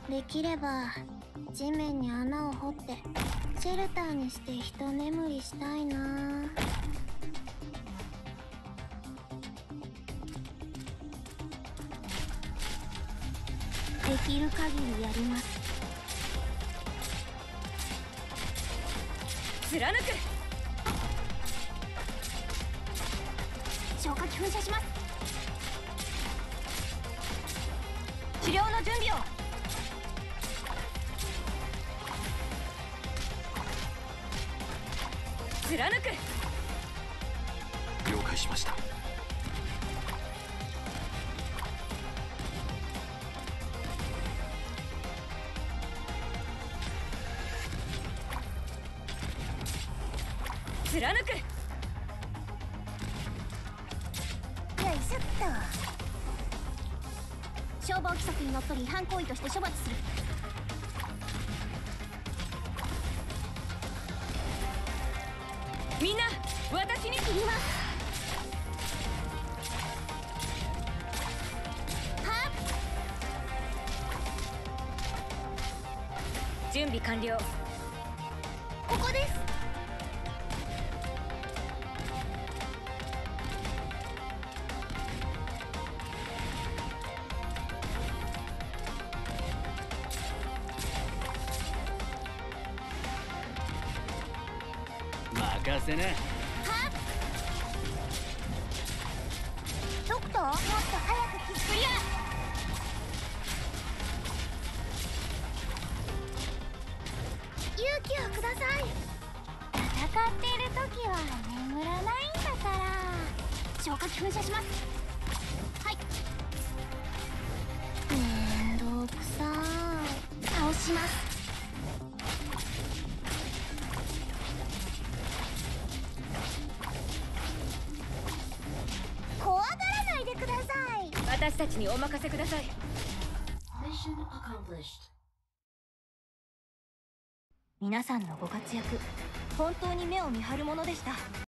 できれば地面に穴を掘ってシェルターにして一眠りしたいな。できる限りやります。 貫く。 消火器噴射します。 治療の準備を。貫く。 了解しました。 貫く。 よいしょっと。消防規則にのっとり違反行為として処罰する。 みんな私に切ります。はっ。 準備完了。 ここです。 任せな。 はっ。ドクター、もっと早くクリア。勇気をください。戦っている時は眠らないんだから。消火器噴射します。はい。めんどくさい。倒します。怖がらないでください。 私たちにお任せください。皆さんのご活躍、本当に目を見張るものでした。